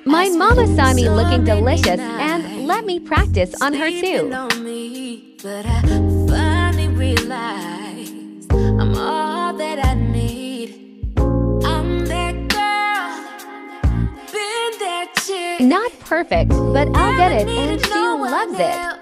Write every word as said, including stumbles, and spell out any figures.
My mama saw me looking delicious and let me practice on her too. But I finally realized I'm all that I need. I'm that girl, been that chick. Not perfect, but I'll get it and she loves it.